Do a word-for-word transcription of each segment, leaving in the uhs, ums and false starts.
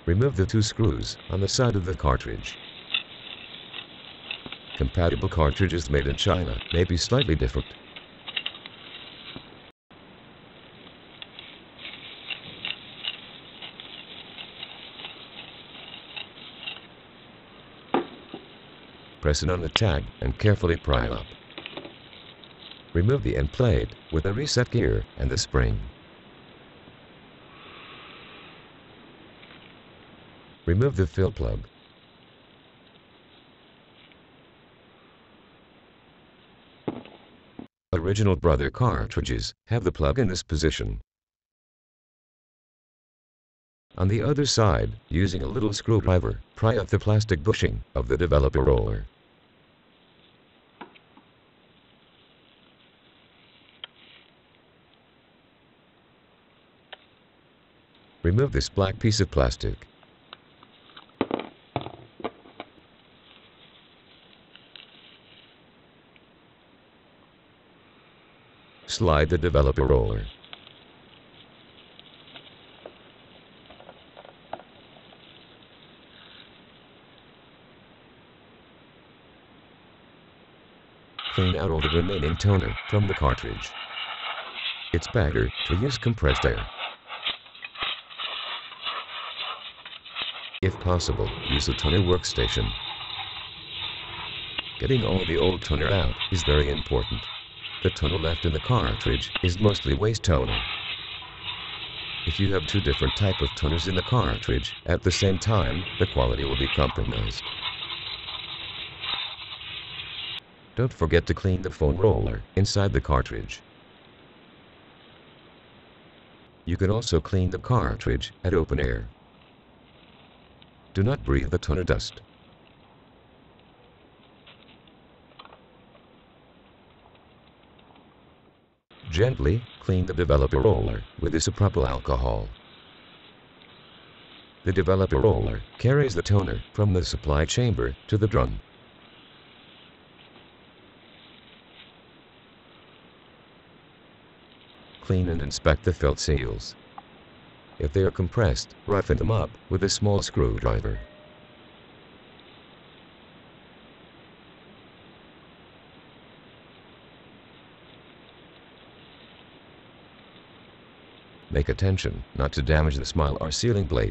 Remove the two screws on the side of the cartridge. Compatible cartridges made in China may be slightly different. Press it on the tag and carefully pry it up. Remove the end plate with the reset gear and the spring. Remove the fill plug. Original Brother cartridges have the plug in this position. On the other side, using a little screwdriver, pry up the plastic bushing of the developer roller. Remove this black piece of plastic. Slide the developer roller. Clean out all the remaining toner from the cartridge. It's better to use compressed air. If possible, use a toner workstation. Getting all the old toner out is very important. The toner left in the cartridge is mostly waste toner. If you have two different types of toners in the cartridge at the same time, the quality will be compromised. Don't forget to clean the foam roller inside the cartridge. You can also clean the cartridge at open air. Do not breathe the toner dust. Gently clean the developer roller with isopropyl alcohol. The developer roller carries the toner from the supply chamber to the drum. Clean and inspect the felt seals. If they are compressed, roughen them up with a small screwdriver. Make attention not to damage the mylar sealing blade.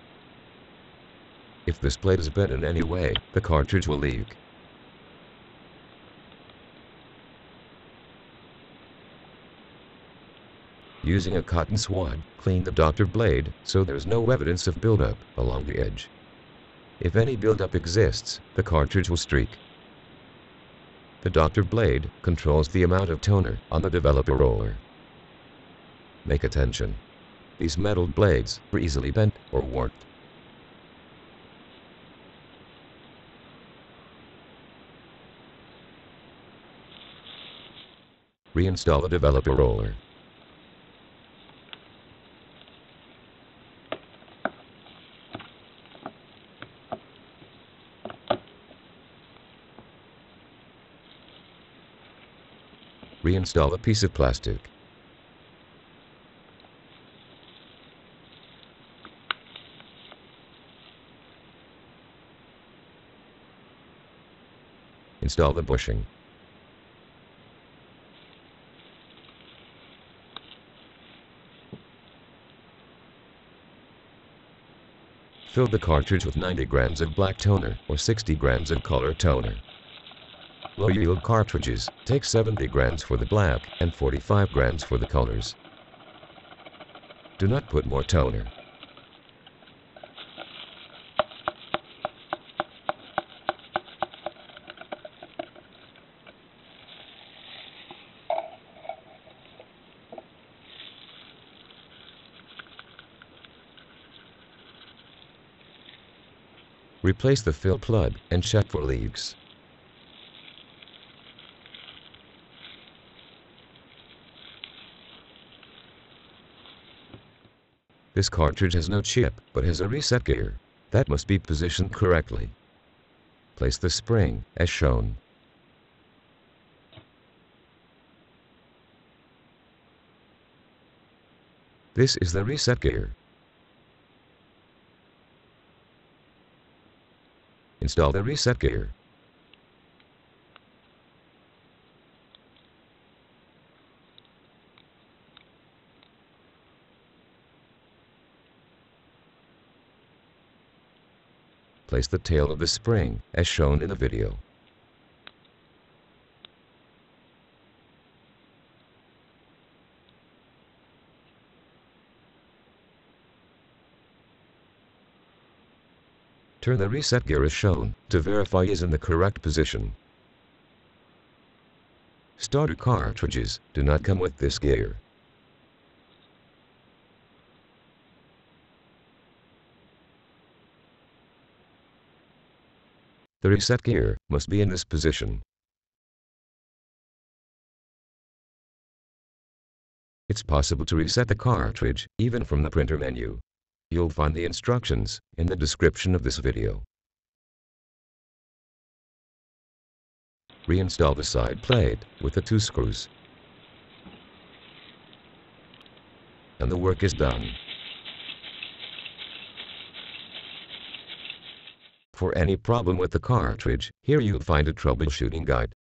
If this blade is bent in any way, the cartridge will leak. Using a cotton swab, clean the doctor blade so there is no evidence of buildup along the edge. If any buildup exists, the cartridge will streak. The doctor blade controls the amount of toner on the developer roller. Make attention. These metal blades are easily bent or warped. Reinstall the developer roller. Reinstall a piece of plastic. Install the bushing. Fill the cartridge with ninety grams of black toner or sixty grams of color toner. Low-yield cartridges take seventy grams for the black and forty-five grams for the colors. Do not put more toner. Replace the fill plug and check for leaks. This cartridge has no chip, but has a reset gear that must be positioned correctly. Place the spring as shown. This is the reset gear. Install the reset gear. Place the tail of the spring, as shown in the video. Turn the reset gear as shown, to verify it is in the correct position. Starter cartridges do not come with this gear. The reset gear must be in this position. It's possible to reset the cartridge, even from the printer menu. You'll find the instructions in the description of this video. Reinstall the side plate with the two screws. And the work is done. For any problem with the cartridge, here you'll find a troubleshooting guide.